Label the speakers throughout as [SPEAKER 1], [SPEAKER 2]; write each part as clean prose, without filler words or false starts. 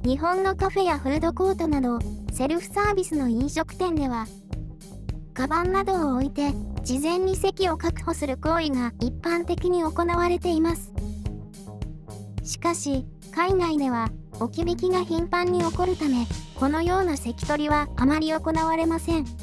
[SPEAKER 1] 日本のカフェやフードコートなどセルフサービスの飲食店では、カバンなどを置いて事前に席を確保する行為が一般的に行われています。しかし、海外では置き引きが頻繁に起こるため、このような席取りはあまり行われません。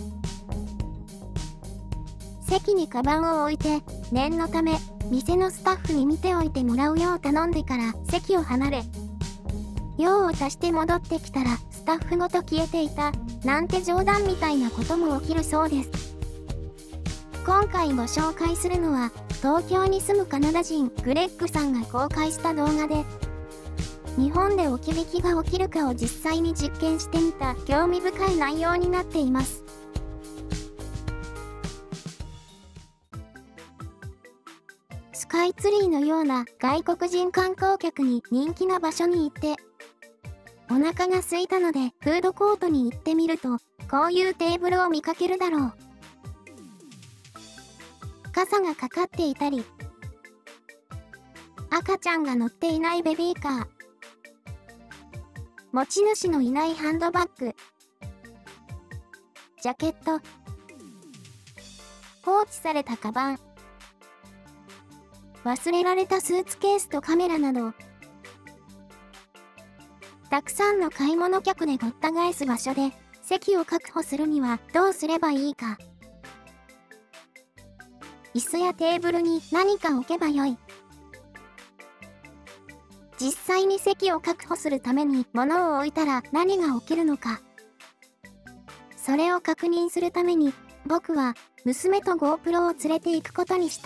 [SPEAKER 1] 席にカバンを置いて、念のため、店のスタッフに見ておいてもらうよう頼んでから席を離れ、用を足して戻ってきたらスタッフごと消えていた、なんて冗談みたいなことも起きるそうです。今回ご紹介するのは、東京に住むカナダ人グレッグさんが公開した動画で、日本で置き引きが起きるかを実際に実験してみた興味深い内容になっています。スカイツリーのような外国人観光客に人気な場所に行って、お腹が空いたのでフードコートに行ってみると、こういうテーブルを見かけるだろう。傘がかかっていたり、赤ちゃんが乗っていないベビーカー、持ち主のいないハンドバッグ、ジャケット、放置されたカバン、忘れられたスーツケースとカメラなど、たくさんの買い物客でごった返す場所で席を確保するにはどうすればいいか。椅子やテーブルに何か置けばよい。実際に席を確保するために物を置いたら何が起きるのか。それを確認するために僕は娘と GoPro を連れて行くことにした。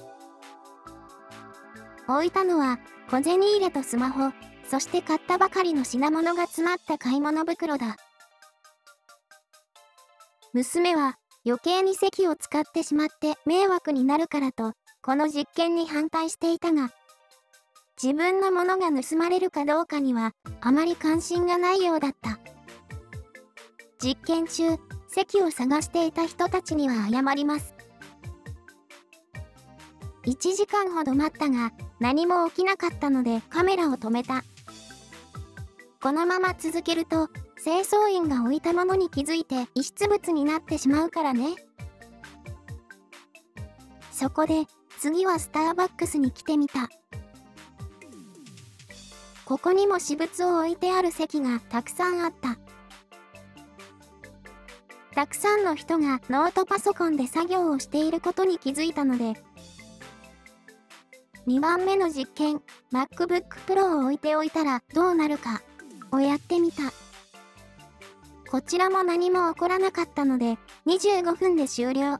[SPEAKER 1] 置いたのは小銭入れとスマホ、そして買ったばかりの品物が詰まった買い物袋だ。娘は余計に席を使ってしまって迷惑になるからと、この実験に反対していたが、自分のものが盗まれるかどうかにはあまり関心がないようだった。実験中、席を探していた人たちには謝ります。1時間ほど待ったが、何も起きなかったのでカメラを止めた。このまま続けると、清掃員が置いたものに気づいて遺失物になってしまうからね。そこで、次はスターバックスに来てみた。ここにも私物を置いてある席がたくさんあった。たくさんの人がノートパソコンで作業をしていることに気づいたので、2番目の実験、MacBook Pro を置いておいたらどうなるかをやってみた。こちらも何も起こらなかったので、25分で終了。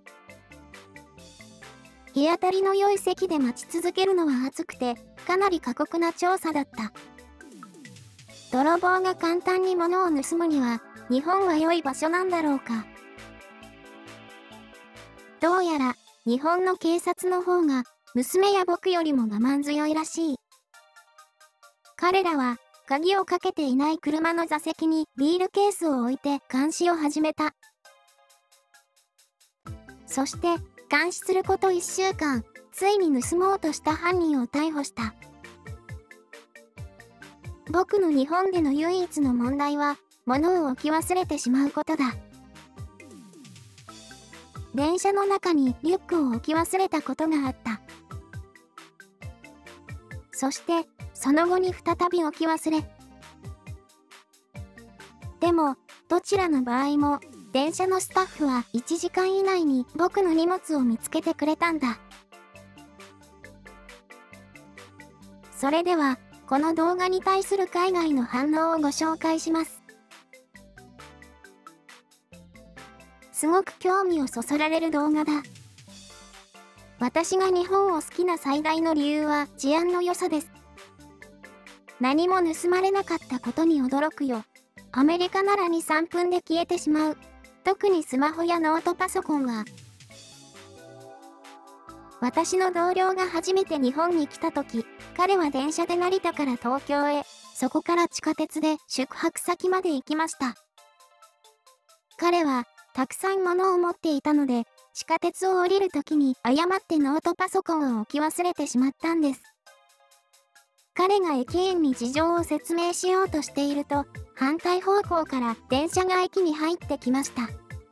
[SPEAKER 1] 日当たりの良い席で待ち続けるのは暑くて、かなり過酷な調査だった。泥棒が簡単に物を盗むには、日本は良い場所なんだろうか。どうやら、日本の警察の方が、娘や僕よりも我慢強いらしい。彼らは、鍵をかけていない車の座席にビールケースを置いて監視を始めた。そして、監視すること1週間、ついに盗もうとした犯人を逮捕した。僕の日本での唯一の問題は、物を置き忘れてしまうことだ。電車の中にリュックを置き忘れたことがあった。そして、その後に再び置き忘れ。でも、どちらの場合も、電車のスタッフは1時間以内に僕の荷物を見つけてくれたんだ。それでは、この動画に対する海外の反応をご紹介します。すごく興味をそそられる動画だ。私が日本を好きな最大の理由は治安の良さです。何も盗まれなかったことに驚くよ。アメリカなら2、3分で消えてしまう。特にスマホやノートパソコンは。私の同僚が初めて日本に来た時、彼は電車で成田から東京へ、そこから地下鉄で宿泊先まで行きました。彼は、たくさん物を持っていたので、地下鉄を降りる時に誤ってノートパソコンを置き忘れてしまったんです。 彼が駅員に事情を説明しようとしていると、反対方向から電車が駅に入ってきました。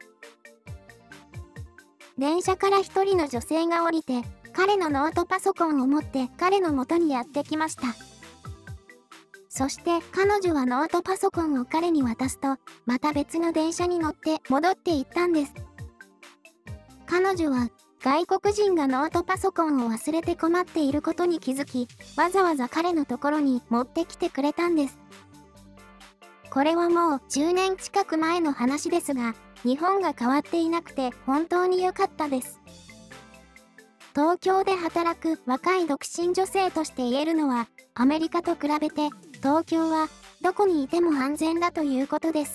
[SPEAKER 1] 電車から一人の女性が降りて、彼のノートパソコンを持って彼の元にやってきました。そして彼女はノートパソコンを彼に渡すと、また別の電車に乗って戻っていったんです。彼女は外国人がノートパソコンを忘れて困っていることに気づき、わざわざ彼のところに持ってきてくれたんです。これはもう10年近く前の話ですが、日本が変わっていなくて本当に良かったです。東京で働く若い独身女性として言えるのは、アメリカと比べて東京はどこにいても安全だということです。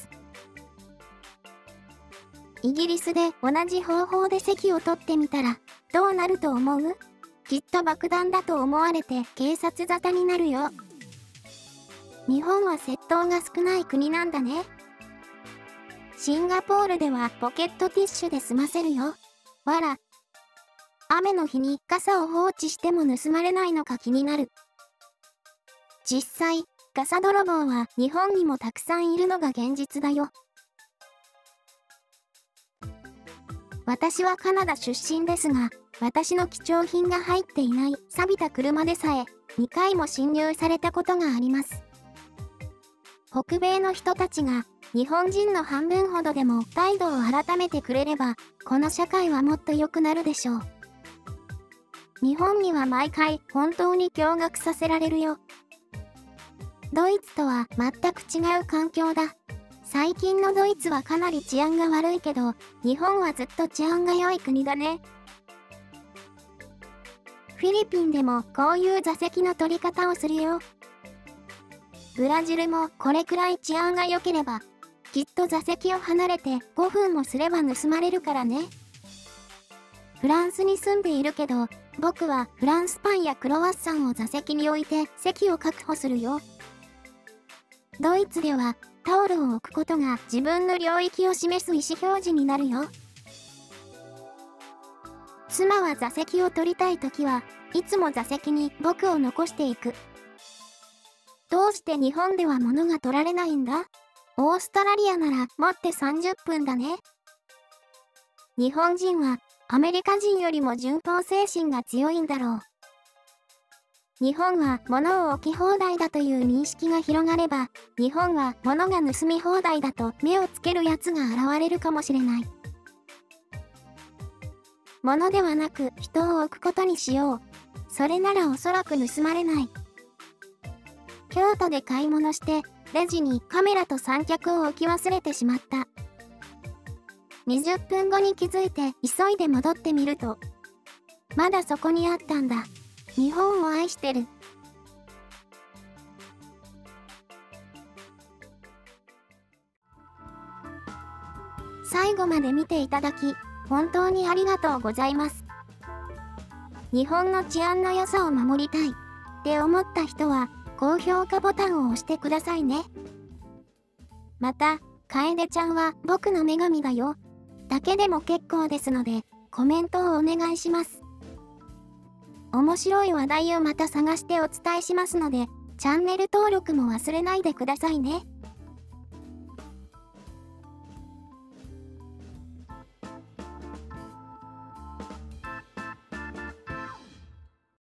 [SPEAKER 1] イギリスで同じ方法で席を取ってみたらどうなると思う？きっと爆弾だと思われて警察沙汰になるよ。日本は窃盗が少ない国なんだね。シンガポールではポケットティッシュで済ませるよ。わら。雨の日に傘を放置しても盗まれないのか気になる。実際、傘泥棒は日本にもたくさんいるのが現実だよ。私はカナダ出身ですが、私の貴重品が入っていない錆びた車でさえ、2回も侵入されたことがあります。北米の人たちが、日本人の半分ほどでも態度を改めてくれれば、この社会はもっと良くなるでしょう。日本には毎回本当に驚愕させられるよ。ドイツとは全く違う環境だ。最近のドイツはかなり治安が悪いけど、日本はずっと治安が良い国だね。フィリピンでもこういう座席の取り方をするよ。ブラジルもこれくらい治安が良ければ、きっと座席を離れて5分もすれば盗まれるからね。フランスに住んでいるけど、僕はフランスパンやクロワッサンを座席に置いて席を確保するよ。ドイツではタオルを置くことが自分の領域を示す意思表示になるよ。妻は座席を取りたいときはいつも座席に僕を残していく。どうして日本では物が取られないんだ？オーストラリアなら持って30分だね。日本人はアメリカ人よりも順法精神が強いんだろう。日本は物を置き放題だという認識が広がれば、日本は物が盗み放題だと目をつけるやつが現れるかもしれない。物ではなく人を置くことにしよう。それならおそらく盗まれない。京都で買い物して、レジにカメラと三脚を置き忘れてしまった。20分後に気づいて急いで戻ってみると、まだそこにあったんだ。日本を愛してる。最後まで見ていただき、本当にありがとうございます。日本の治安の良さを守りたいって思った人は、高評価ボタンを押してくださいね。また、楓ちゃんは僕の女神だよ。だけでも結構ですので、コメントをお願いします。面白い話題をまた探してお伝えしますので、チャンネル登録も忘れないでくださいね。